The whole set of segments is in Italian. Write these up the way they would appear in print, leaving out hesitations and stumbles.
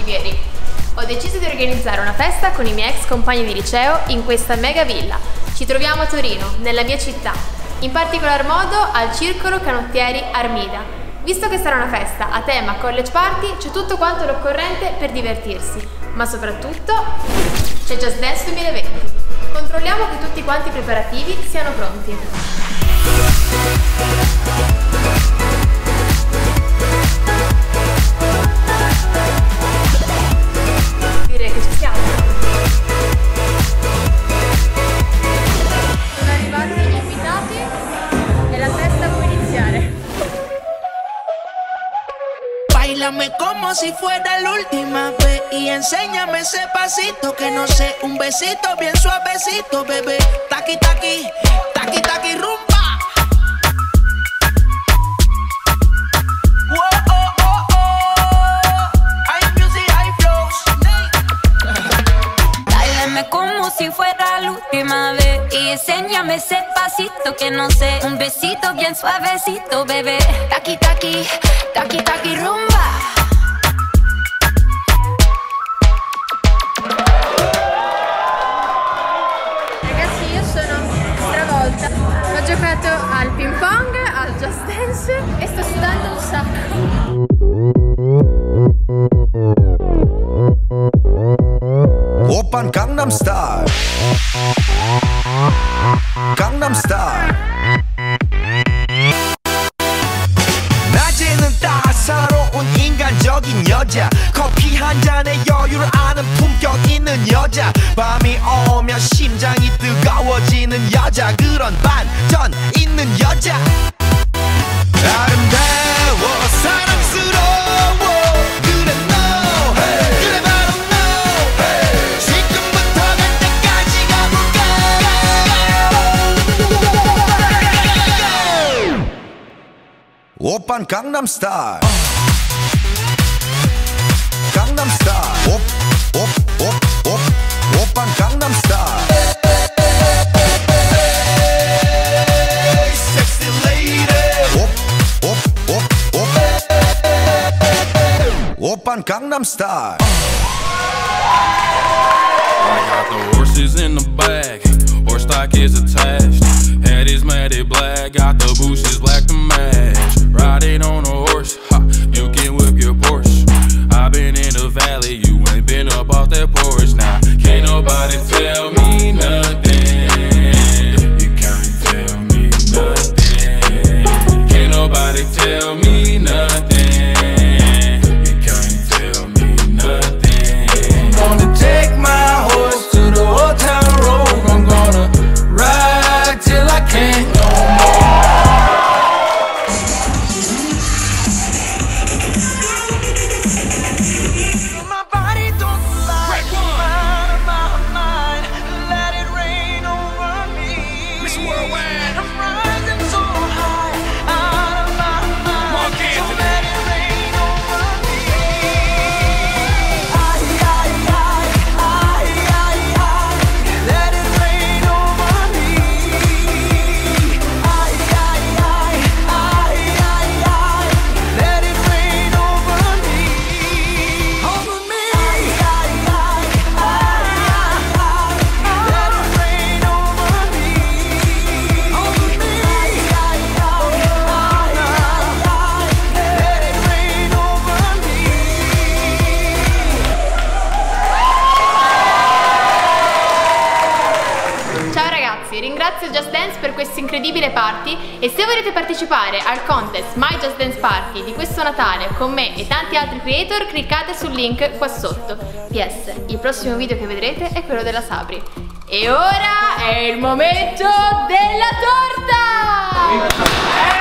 Olivieri. Ho deciso di organizzare una festa con i miei ex compagni di liceo in questa mega villa. Ci troviamo a Torino, nella mia città, in particolar modo al Circolo Canottieri Armida. Visto che sarà una festa a tema college party, c'è tutto quanto l'occorrente per divertirsi, ma soprattutto c'è Just Dance 2020. Controlliamo che tutti quanti i preparativi siano pronti. Direi che ci siamo. Sono arrivati gli invitati e la festa può iniziare. Báilame como si fuera la última vez y enséñame ese pasito que no sé, un besito bien suavecito, bebé. Taqui taqui, taqui taqui rumba. Como si fuera la última vez y enséñame ese pasito que no sé, un besito bien suavecito, bebé. Taqui taqui, taqui taqui rumba. Ragazzi, io sono stravolta. Ho giocato al ping pong, al Just Dance e sto sudando un sacco. Oppan Gangnam Style, Gangnam Style. 낮에는 따사로운 인간적인 여자, 커피 한 잔에 여유를 아는 품격 있는 여자, 밤이 오면 심장이 뜨거워지는 여자, 그런 반전 있는 여자. 아름다워 사랑스러워 그래 너 그래 바로 너 지금부터 갈 때까지 가볼까. 오빤 강남 스타일, 강남 스타일, 오빤 강남 스타일. Oppan Gangnam Style. I got the horses in the back, horse stock is attached. Head is matted black, got the bushes black to match. Riding on a horse, ha, you can whip your Porsche. I've been in the valley, you ain't been up off that porch. Now, can't nobody tell me nothing. You can't tell me nothing. Can't nobody tell me nothing. Take my horse to the old town road. I'm gonna ride till I can't no My body don't lie, out of my mind. Let it rain over me. Miss Worldwide. I'm rising so high, out of my mind. So let it rain over me. Let it rain over me. Let it rain over me. Over me. Let it rain over me. Over me. Let it rain over me. Ciao ragazzi, ringrazio Just Dance per questo incredibile party e se volete partecipare al contest My Just Dance Party di questo Natale con me e tanti altri creator, cliccate sul link qua sotto. PS, il prossimo video che vedrete è quello della Sabri. E ora è il momento della torta!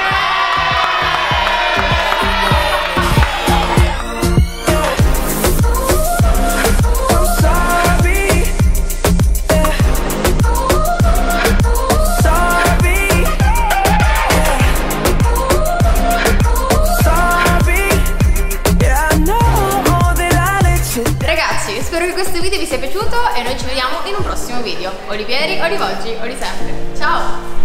Ragazzi, spero che questo video vi sia piaciuto e noi ci vediamo in un prossimo video. Olivieri, Olivoggi, Oli sempre. Ciao!